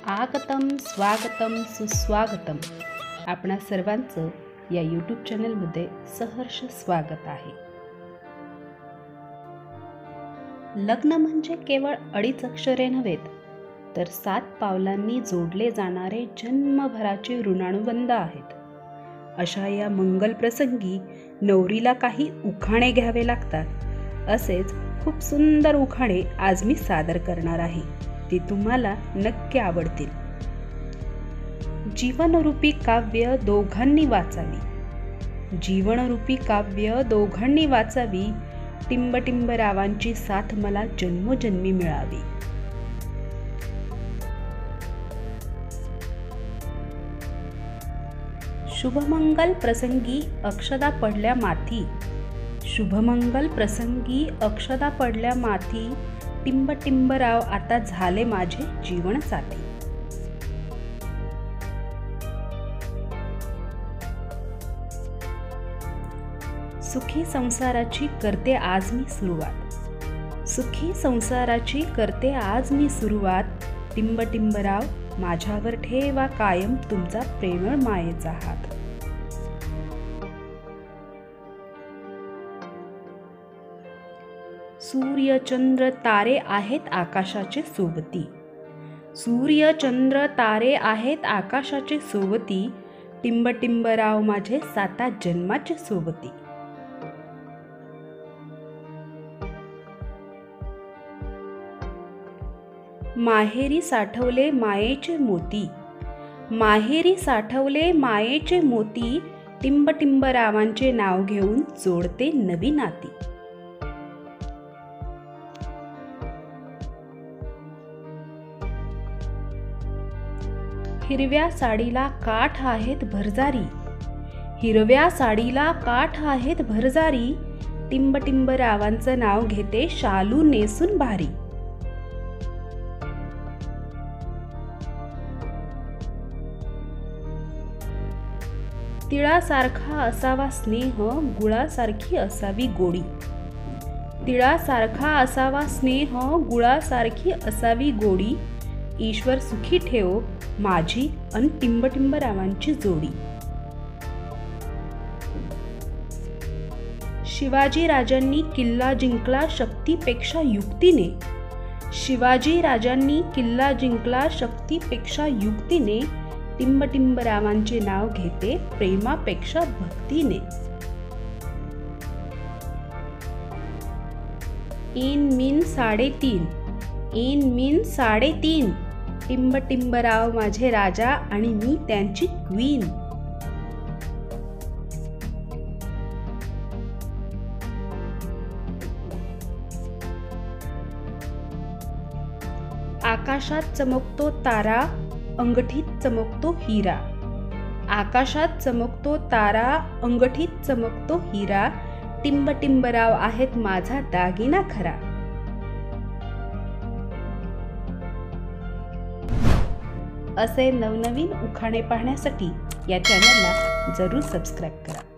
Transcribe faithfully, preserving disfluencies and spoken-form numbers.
आगतम स्वागतम सुस्वागतम. आपणा सर्वांचं या यूट्यूब चॅनलमध्ये सहर्ष स्वागत आहे. लग्न म्हणजे केवळ अडीच अक्षरे नव्हेत, तर सात पावलांनी जोडले जाणारे जन्मभराचे ऋणानुबंध आहेत. अशा या मंगल प्रसंगी नवरीला काही उखाणे घ्यावे लागतात. असेच खूप सुंदर उखाणे आज मी सादर करणार आहे. ते तुम्हाला नक्की आवडतील. जीवनरूपी काव्य दोघांनी वाचावी, जीवनरूपी काव्य दोघांनी वाचावी, टिंबटिंबरावांची साथ मला जन्मोजन्मी मिळावी. शुभमंगल प्रसंगी अक्षदा पडल्या माथी, शुभमंगल प्रसंगी अक्षदा पडल्या माथी, टिंबटिंबराव आता झाले माझे जीवन साथी. सुखी संसाराची करते आज मी सुरुवात, सुखी संसाराची करते आज मी सुरुवात, टिंबटिंबराव माझ्यावर ठेवा कायम तुमचा प्रेमळ मायेचा हात. सूर्य चंद्र तारे आहेत आकाशाचे सोबती, सूर्य चंद्र तारे आहेत आकाशाचे सोबती, टिंबटिंबराव माझे साता जन्माचे सोबती. माहेरी साठवले मायेचे मोती, माहेरी साठवले मायेचे मोती, टिंबटिंबरावांचे नाव घेऊन जोडते नवी नाती. हिरव्या साडीला काठ आहेत भरजारी, हिरव्या साडीला काठ आहेत भरजारी, टिंबटिंबरावांचं नाव घेते शालू नेसून भारी. तिळासारखा असावा स्नेह, गुळासारखी असावी गोडी, तिळासारखा असावा स्नेह, गुळासारखी असावी गोडी, ईश्वर सुखी ठेव माझी अन टिंबटिंबरावांची जोडी. शिवाजी राजांनी किल्ला जिंकला शक्तीपेक्षा युक्तीने, शिवाजी राजांनी किल्ला जिंकला शक्तीपेक्षा युक्तीने, टिंबटिंबरावांचे नाव घेते प्रेमापेक्षा भक्तीने. इन मीन साडेतीन, इन मीन साडेतीन, टिंबटिंबराव माझे राजा आणि मी त्यांची क्वीन. आकाशात चमकतो तारा, अंगठीत चमकतो हिरा, आकाशात चमकतो तारा, अंगठीत चमकतो हिरा, टिंबटिंबराव आहेत माझा दागिना खरा. असे नवनवीन उखाणे पाहण्यासाठी या चॅनलला जरूर सबस्क्राईब करा.